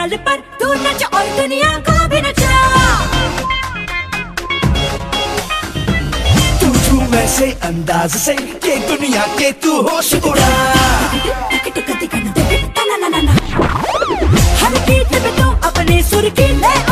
ताल पर तू नच और दुनिया को भी नचा। तू झूम ऐसे अंदाज से कि दुनिया के तू होश उड़ा। हर बीट पे तू अपने सुर की ले